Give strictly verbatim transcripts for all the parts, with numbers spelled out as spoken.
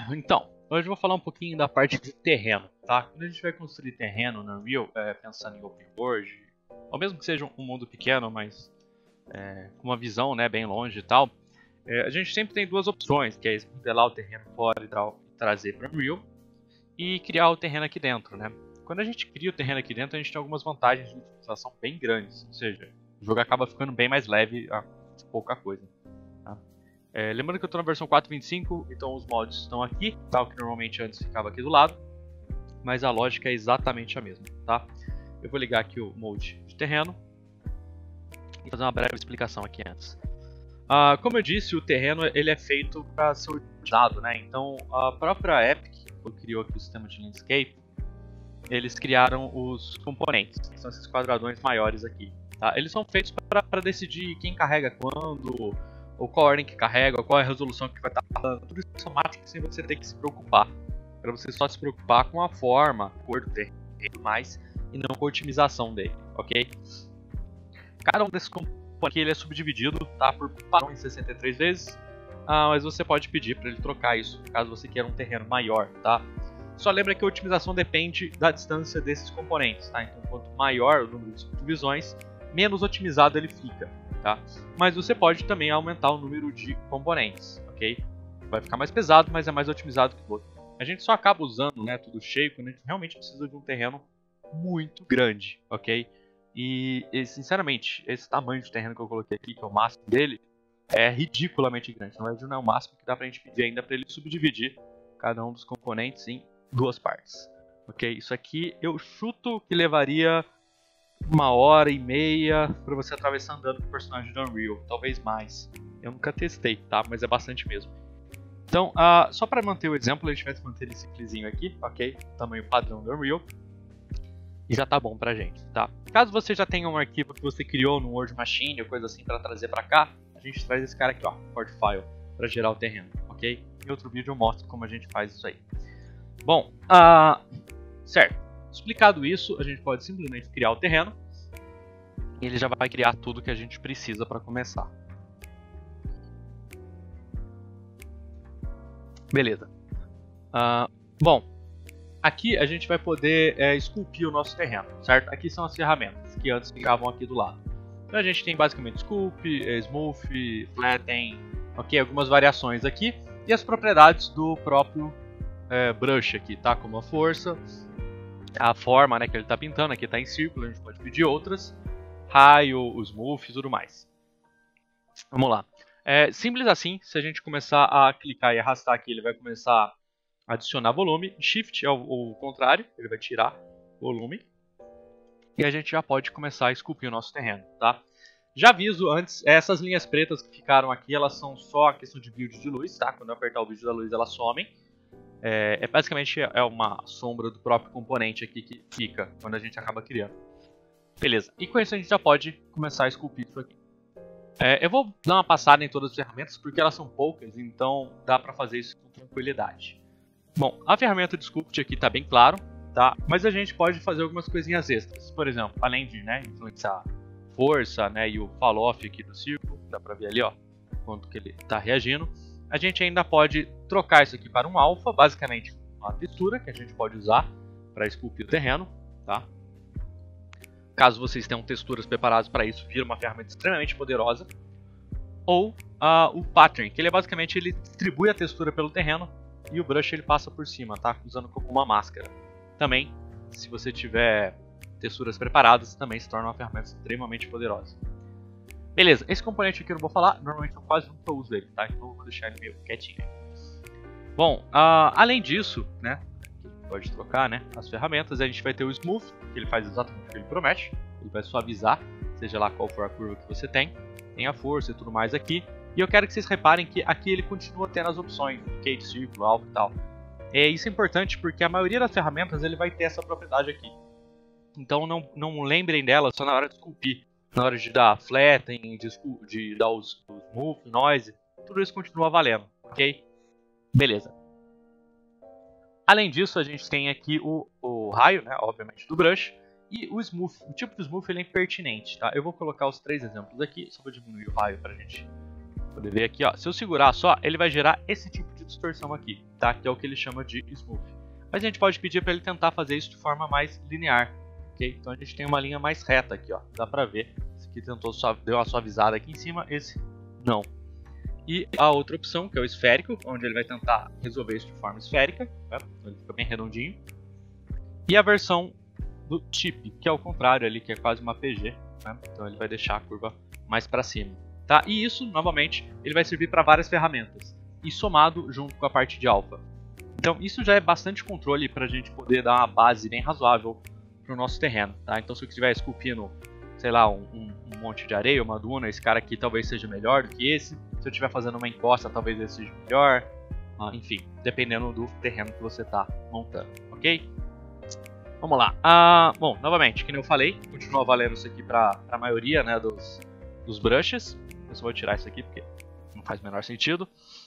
Então, hoje eu vou falar um pouquinho da parte de terreno, tá? Quando a gente vai construir terreno no Unreal, é, pensando em Open World, ou mesmo que seja um mundo pequeno, mas é, com uma visão, né, bem longe e tal, é, a gente sempre tem duas opções, que é modelar o terreno fora e tra trazer para o Unreal, e criar o terreno aqui dentro, né? Quando a gente cria o terreno aqui dentro, a gente tem algumas vantagens de utilização bem grandes, ou seja, o jogo acaba ficando bem mais leve a pouca coisa. Tá? É, lembrando que eu estou na versão quatro ponto vinte e cinco, então os mods estão aqui, tá? O que normalmente antes ficava aqui do lado, mas a lógica é exatamente a mesma. Tá? Eu vou ligar aqui o mode de terreno e fazer uma breve explicação aqui antes. Ah, como eu disse, o terreno ele é feito para ser utilizado, né? Então a própria Epic, que criou aqui o sistema de landscape, eles criaram os componentes, que são esses quadradões maiores aqui. Tá? Eles são feitos para decidir quem carrega quando, ou qual ordem que carrega, ou qual é a resolução que vai estar falando. Tudo isso automático sem você ter que se preocupar. Para você só se preocupar com a forma, a cor do terreno e tudo mais, e não com a otimização dele, ok? Cada um desses componentes aqui ele é subdividido, tá, por padrão em sessenta e três vezes, ah, mas você pode pedir para ele trocar isso, caso você queira um terreno maior, tá? Só lembra que a otimização depende da distância desses componentes, tá? Então quanto maior o número de subdivisões, menos otimizado ele fica, tá? Mas você pode também aumentar o número de componentes, ok? Vai ficar mais pesado, mas é mais otimizado que o outro. A gente só acaba usando, né, tudo cheio quando a gente realmente precisa de um terreno muito grande, ok? E, e sinceramente, esse tamanho de terreno que eu coloquei aqui, que é o máximo dele, é ridiculamente grande. Na verdade não é o máximo que dá pra gente pedir ainda para ele subdividir cada um dos componentes em duas partes, ok? Isso aqui eu chuto que levaria uma hora e meia para você atravessar andando com o personagem do Unreal, talvez mais. Eu nunca testei, tá? Mas é bastante mesmo. Então, uh, só para manter o exemplo, a gente vai manter ele simplesinho aqui, ok? Tamanho padrão do Unreal. E já tá bom pra gente, tá? Caso você já tenha um arquivo que você criou no Word Machine ou coisa assim para trazer para cá, a gente traz esse cara aqui, ó, port file, para gerar o terreno, ok? Em outro vídeo eu mostro como a gente faz isso aí. Bom, uh, certo. Explicado isso, a gente pode simplesmente criar o terreno e ele já vai criar tudo que a gente precisa para começar. Beleza. Uh, bom, aqui a gente vai poder é, esculpir o nosso terreno, certo? Aqui são as ferramentas que antes ficavam aqui do lado. Então a gente tem basicamente Sculpt, Smooth, Flatten, ok? Algumas variações aqui e as propriedades do próprio é, brush aqui, tá? Como a força, a forma, né, que ele está pintando, aqui está em círculo, a gente pode pedir outras, raio, o smooth e tudo mais. Vamos lá. É simples assim, se a gente começar a clicar e arrastar aqui, ele vai começar a adicionar volume. Shift é o, o contrário, ele vai tirar volume. E a gente já pode começar a esculpir o nosso terreno, tá? Já aviso antes, essas linhas pretas que ficaram aqui, elas são só a questão de build de luz, tá? Quando eu apertar o build da luz, elas somem. É, é basicamente é uma sombra do próprio componente aqui que fica quando a gente acaba criando. Beleza, e com isso a gente já pode começar a esculpir isso aqui. É, eu vou dar uma passada em todas as ferramentas porque elas são poucas, então dá pra fazer isso com tranquilidade. Bom, a ferramenta de Sculpt aqui tá bem claro, tá? Mas a gente pode fazer algumas coisinhas extras. Por exemplo, além de, né, influenciar força, né, e o fall-off aqui do círculo, dá pra ver ali, ó, quanto que ele tá reagindo. A gente ainda pode trocar isso aqui para um alpha, basicamente uma textura que a gente pode usar para esculpir o terreno, tá? Caso vocês tenham texturas preparadas para isso, vira uma ferramenta extremamente poderosa. Ou uh, o pattern, que ele é basicamente ele distribui a textura pelo terreno e o brush ele passa por cima, tá? Usando como uma máscara. Também, se você tiver texturas preparadas, também se torna uma ferramenta extremamente poderosa. Beleza, esse componente aqui eu não vou falar, normalmente eu quase nunca uso ele, tá? Então eu vou deixar ele meio quietinho. Bom, uh, além disso, né, pode trocar, né, as ferramentas, a gente vai ter o Smooth, que ele faz exatamente o que ele promete, ele vai suavizar, seja lá qual for a curva que você tem, tem a força e tudo mais aqui, e eu quero que vocês reparem que aqui ele continua tendo as opções, Cade, Círculo, Alvo e tal. É, isso é importante porque a maioria das ferramentas ele vai ter essa propriedade aqui, então não, não lembrem dela só na hora de esculpir. Na hora de dar flatten, de, de dar os, os smooth, noise, tudo isso continua valendo, ok? Beleza. Além disso, a gente tem aqui o, o raio, né, obviamente, do brush, e o smooth. O tipo de smooth ele é impertinente, tá? Eu vou colocar os três exemplos aqui, só vou diminuir o raio pra gente poder ver aqui, ó. Se eu segurar só, ele vai gerar esse tipo de distorção aqui, tá? Que é o que ele chama de smooth. Mas a gente pode pedir para ele tentar fazer isso de forma mais linear, ok? Então a gente tem uma linha mais reta aqui, ó. Dá pra ver. Esse aqui tentou deu uma suavizada aqui em cima, esse não. E a outra opção, que é o esférico, onde ele vai tentar resolver isso de forma esférica, né? Ele fica bem redondinho. E a versão do tip, que é o contrário ali, que é quase uma P G, né? Então ele vai deixar a curva mais para cima, tá? E isso, novamente, ele vai servir para várias ferramentas, e somado junto com a parte de alfa. Então isso já é bastante controle para a gente poder dar uma base bem razoável para o nosso terreno, tá? Então se eu estiver esculpindo, sei lá, um, um, um monte de areia, uma duna, esse cara aqui talvez seja melhor do que esse. Se eu estiver fazendo uma encosta, talvez esse seja melhor. Ah, enfim, dependendo do terreno que você está montando, ok? Vamos lá. Ah, bom, novamente, como eu falei, continua valendo isso aqui para a maioria, né, dos, dos brushes. Eu só vou tirar isso aqui porque não faz o menor sentido.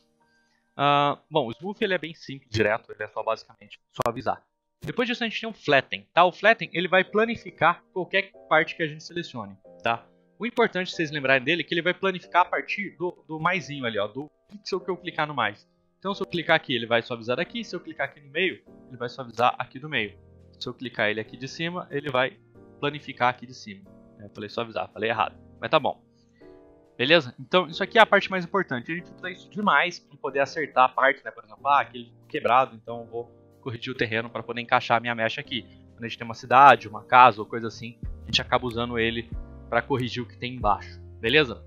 Ah, bom, o smooth ele é bem simples, direto, ele é só basicamente suavizar. Depois disso a gente tem o flatten, tá? O flatten ele vai planificar qualquer parte que a gente selecione, tá? O importante vocês lembrarem dele é que ele vai planificar a partir do, do maisinho ali, ó, do pixel que eu clicar no mais. Então se eu clicar aqui ele vai suavizar daqui, se eu clicar aqui no meio ele vai suavizar aqui do meio. Se eu clicar ele aqui de cima ele vai planificar aqui de cima. Eu falei suavizar, falei errado, mas tá bom. Beleza? Então isso aqui é a parte mais importante, a gente usa isso demais para poder acertar a parte, né? Por exemplo, ah, aquele quebrado, então eu vou corrigir o terreno para poder encaixar a minha mecha aqui. Quando a gente tem uma cidade, uma casa ou coisa assim, a gente acaba usando ele para corrigir o que tem embaixo, beleza?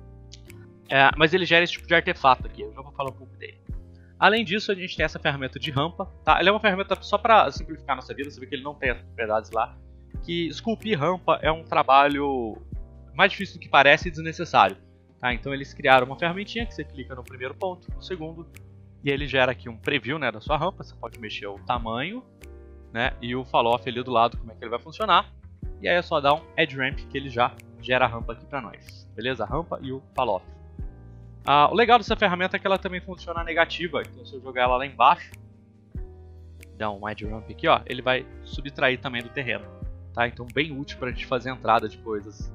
É, mas ele gera esse tipo de artefato aqui, eu já vou falar um pouco dele. Além disso, a gente tem essa ferramenta de rampa, tá? Ele é uma ferramenta só para simplificar a nossa vida, você vê que ele não tem as propriedades lá. Que esculpir rampa é um trabalho mais difícil do que parece e desnecessário, tá? Então eles criaram uma ferramentinha que você clica no primeiro ponto, no segundo, e ele gera aqui um preview, né, da sua rampa. Você pode mexer o tamanho, né, e o fall off ali do lado, como é que ele vai funcionar. E aí é só dar um add ramp que ele já gera a rampa aqui para nós, beleza? A rampa e o fall off. Ah, o legal dessa ferramenta é que ela também funciona negativa, então se eu jogar ela lá embaixo, dar um add ramp aqui, ó, ele vai subtrair também do terreno, tá? Então bem útil para a gente fazer a entrada de coisas.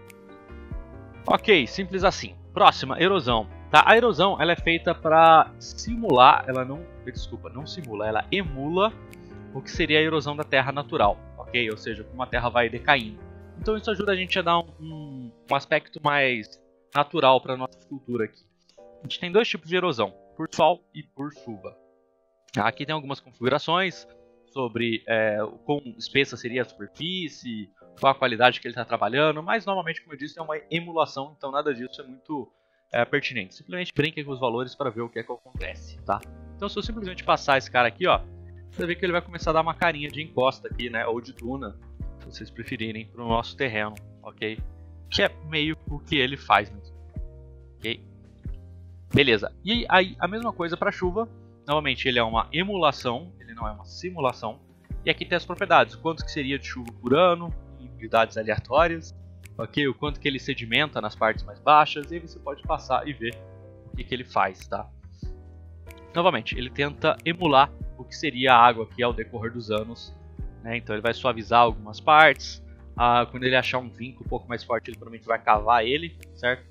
Ok, simples assim. Próxima, erosão. Tá? A erosão ela é feita para simular, ela não, desculpa, não simula, ela emula o que seria a erosão da terra natural, ok? Ou seja, como a terra vai decaindo. Então isso ajuda a gente a dar um, um, um aspecto mais natural para a nossa escultura aqui. A gente tem dois tipos de erosão, por sol e por chuva. Aqui tem algumas configurações sobre é, o quão espessa seria a superfície, qual a qualidade que ele está trabalhando, mas normalmente, como eu disse, é uma emulação, então nada disso é muito é, pertinente. Simplesmente brinquem com os valores para ver o que é que acontece, tá? Então se eu simplesmente passar esse cara aqui, ó, você vê que ele vai começar a dar uma carinha de encosta aqui, né, ou de duna, se vocês preferirem, para o nosso terreno, ok? Que é meio o que ele faz mesmo, ok? Beleza, e aí a mesma coisa para chuva. Novamente ele é uma emulação, ele não é uma simulação. E aqui tem as propriedades, o quanto que seria de chuva por ano, em unidades aleatórias, ok? O quanto que ele sedimenta nas partes mais baixas, e aí você pode passar e ver o que, que ele faz, tá? Novamente, ele tenta emular o que seria a água aqui ao decorrer dos anos, né? Então ele vai suavizar algumas partes, ah, quando ele achar um vinco um pouco mais forte ele provavelmente vai cavar ele, certo?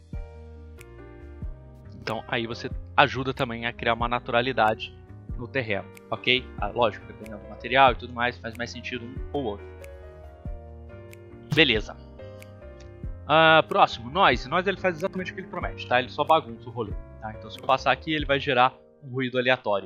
Então aí você ajuda também a criar uma naturalidade no terreno, ok? Ah, lógico, dependendo do material e tudo mais, faz mais sentido um ou outro. Beleza. Uh, próximo, noise. Noise ele faz exatamente o que ele promete, tá? Ele só bagunça o rolê, tá? Então se eu passar aqui ele vai gerar um ruído aleatório.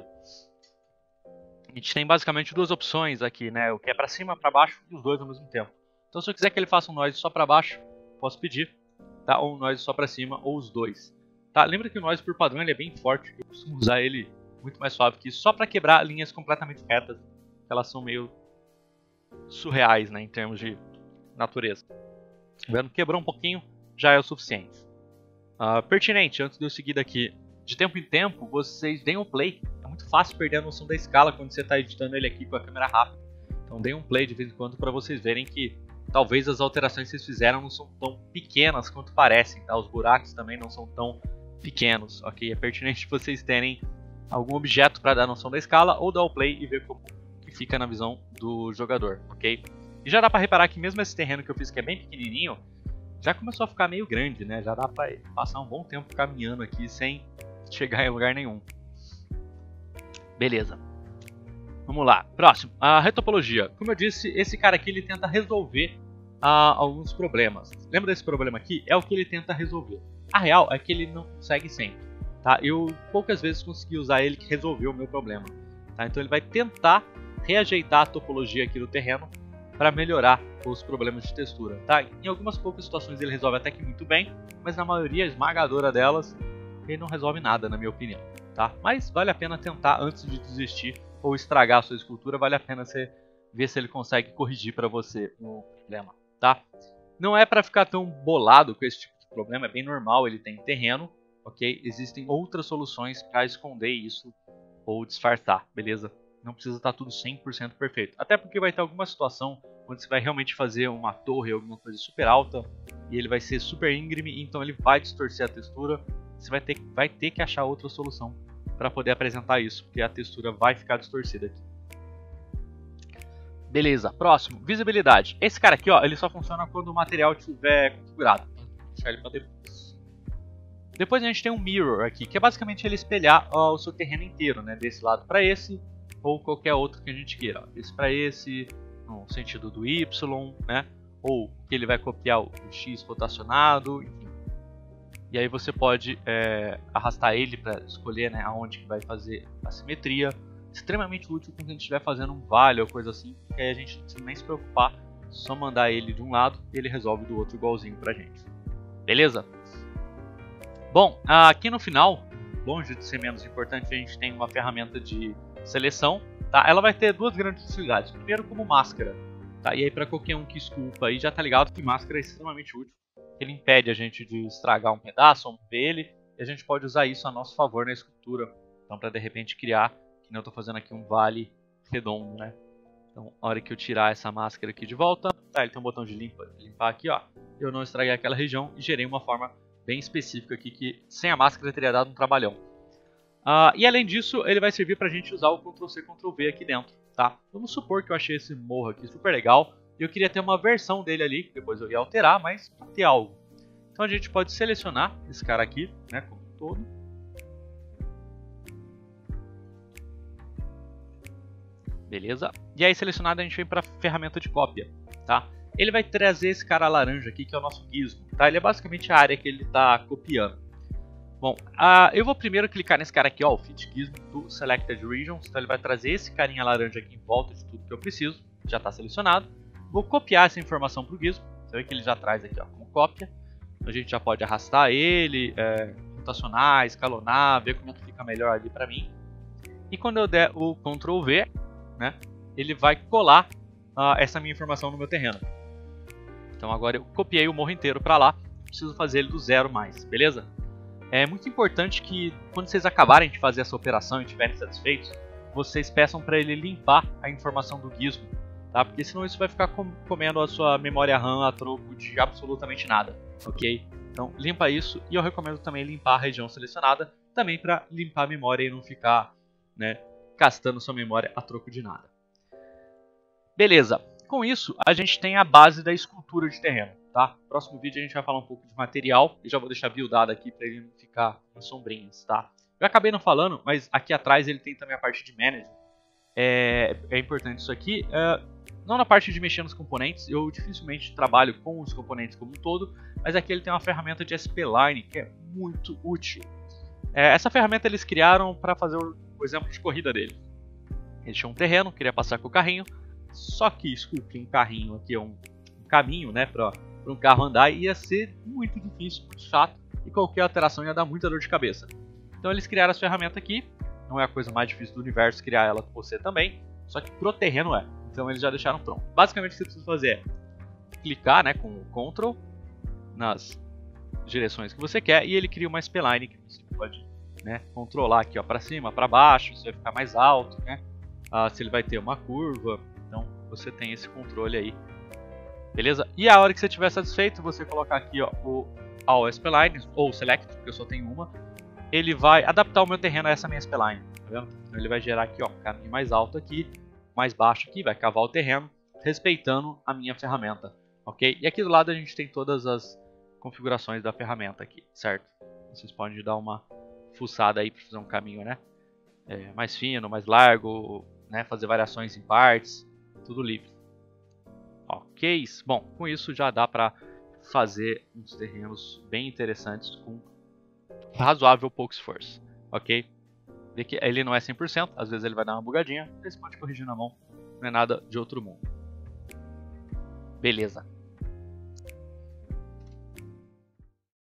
A gente tem basicamente duas opções aqui, né? O que é para cima, para baixo e os dois ao mesmo tempo. Então se eu quiser que ele faça um noise só para baixo, posso pedir, tá? Ou um noise só para cima, ou os dois. Tá? Lembra que o noise por padrão ele é bem forte, eu costumo usar ele muito mais suave que isso, só para quebrar linhas completamente retas, que elas são meio surreais, né, em termos de natureza. Vendo? Quebrou um pouquinho, já é o suficiente. Uh, pertinente, antes de eu seguir daqui, de tempo em tempo, vocês deem um play. É muito fácil perder a noção da escala quando você está editando ele aqui com a câmera rápida. Então deem um play de vez em quando para vocês verem que talvez as alterações que vocês fizeram não são tão pequenas quanto parecem, tá? Os buracos também não são tão pequenos, ok? É pertinente vocês terem algum objeto para dar noção da escala ou dar o play e ver como que fica na visão do jogador, ok? E já dá para reparar que mesmo esse terreno que eu fiz que é bem pequenininho, já começou a ficar meio grande, né? Já dá para passar um bom tempo caminhando aqui sem chegar em lugar nenhum. Beleza. Vamos lá. Próximo. A retopologia. Como eu disse, esse cara aqui ele tenta resolver uh, alguns problemas. Lembra desse problema aqui? É o que ele tenta resolver. A real é que ele não consegue sempre. Tá? Eu poucas vezes consegui usar ele que resolveu o meu problema. Tá? Então ele vai tentar reajeitar a topologia aqui do terreno para melhorar os problemas de textura. Tá? Em algumas poucas situações ele resolve até que muito bem, mas na maioria esmagadora delas ele não resolve nada, na minha opinião. Tá? Mas vale a pena tentar antes de desistir ou estragar a sua escultura, vale a pena você ver se ele consegue corrigir para você o problema. Tá? Não é para ficar tão bolado com esse tipo de problema, é bem normal, ele tem terreno, ok? Existem outras soluções para esconder isso ou disfarçar, beleza? Não precisa estar tudo cem por cento perfeito. Até porque vai ter alguma situação onde você vai realmente fazer uma torre ou alguma coisa super alta e ele vai ser super íngreme, então ele vai distorcer a textura. Você vai ter, vai ter que achar outra solução para poder apresentar isso, porque a textura vai ficar distorcida aqui. Beleza, próximo, visibilidade. Esse cara aqui, ó, ele só funciona quando o material estiver configurado. Vou deixar ele para depois. Depois a gente tem um mirror aqui, que é basicamente ele espelhar ó, o seu terreno inteiro, né, desse lado para esse ou qualquer outro que a gente queira. Ó, desse para esse, no sentido do Y, né, ou que ele vai copiar o X rotacionado, enfim. E aí você pode é, arrastar ele para escolher, né, aonde que vai fazer a simetria. Extremamente útil quando a gente estiver fazendo um vale ou coisa assim, que aí a gente não precisa nem se preocupar, só mandar ele de um lado e ele resolve do outro igualzinho pra gente. Beleza? Bom, aqui no final, longe de ser menos importante, a gente tem uma ferramenta de seleção. Tá? Ela vai ter duas grandes utilidades. Primeiro como máscara. Tá? E aí para qualquer um que esculpa aí já tá ligado que máscara é extremamente útil. Ele impede a gente de estragar um pedaço ou mover ele, e a gente pode usar isso a nosso favor na escultura. Então para de repente criar, que nem eu estou fazendo aqui, um vale redondo, né? Então a hora que eu tirar essa máscara aqui de volta, tá, ele tem um botão de limpa, limpar aqui, ó. Eu não estraguei aquela região e gerei uma forma bem específica aqui que sem a máscara teria dado um trabalhão. Uh, e além disso, ele vai servir para a gente usar o control C, control V aqui dentro, tá? Vamos supor que eu achei esse morro aqui super legal e eu queria ter uma versão dele ali, que depois eu ia alterar, mas para ter algo. Então a gente pode selecionar esse cara aqui, né, como um todo. Beleza? E aí selecionado a gente vem para a ferramenta de cópia, tá? Ele vai trazer esse cara laranja aqui, que é o nosso gizmo, tá? Ele é basicamente a área que ele está copiando. Bom, uh, eu vou primeiro clicar nesse cara aqui, ó, o Fit Gizmo do Selected Regions. Então ele vai trazer esse carinha laranja aqui em volta de tudo que eu preciso, já está selecionado. Vou copiar essa informação para o gizmo, você vê que ele já traz aqui, ó, como cópia. A gente já pode arrastar ele, é, rotacionar, escalonar, ver como é que fica melhor ali para mim. E quando eu der o control V, né, ele vai colar uh, essa minha informação no meu terreno. Então agora eu copiei o morro inteiro para lá, preciso fazer ele do zero mais, beleza? É muito importante que quando vocês acabarem de fazer essa operação e estiverem satisfeitos, vocês peçam para ele limpar a informação do gizmo, tá? Porque senão isso vai ficar com comendo a sua memória RAM a troco de absolutamente nada, ok? Então limpa isso, e eu recomendo também limpar a região selecionada, também para limpar a memória e não ficar, né, gastando sua memória a troco de nada. Beleza, com isso a gente tem a base da escultura de terreno, tá? No próximo vídeo a gente vai falar um pouco de material e já vou deixar buildado aqui para ele não ficar em sombrinhas, tá? Eu acabei não falando, mas aqui atrás ele tem também a parte de management. É, é importante isso aqui, é, não na parte de mexer nos componentes, eu dificilmente trabalho com os componentes como um todo, mas aqui ele tem uma ferramenta de S P Line que é muito útil. É, essa ferramenta eles criaram para fazer o, o exemplo de corrida dele. Ele tinha um terreno, queria passar com o carrinho, só que esculpir um carrinho aqui é um, um caminho, né, para um carro andar, ia ser muito difícil, muito chato, e qualquer alteração ia dar muita dor de cabeça. Então eles criaram essa ferramenta aqui, não é a coisa mais difícil do universo criar ela com você também, só que pro terreno é, então eles já deixaram pronto. Basicamente o que você precisa fazer é clicar, né, com o Ctrl nas direções que você quer, e ele cria uma spline que você pode, né, controlar aqui, ó, para cima, para baixo, se vai ficar mais alto, né, ah, se ele vai ter uma curva, então você tem esse controle aí. Beleza? E a hora que você estiver satisfeito, você colocar aqui, ó, o All Splines, ou Select, porque eu só tenho uma. Ele vai adaptar o meu terreno a essa minha spline, tá vendo? Então ele vai gerar aqui, ó, um caminho mais alto aqui, mais baixo aqui, vai cavar o terreno, respeitando a minha ferramenta, ok? E aqui do lado a gente tem todas as configurações da ferramenta aqui, certo? Vocês podem dar uma fuçada aí para fazer um caminho, né? é, mais fino, mais largo, né, fazer variações em partes, tudo livre. Ok, bom, com isso já dá para fazer uns terrenos bem interessantes com razoável pouco esforço, ok? Vê que ele não é cem por cento, às vezes ele vai dar uma bugadinha, você pode corrigir na mão, não é nada de outro mundo. Beleza.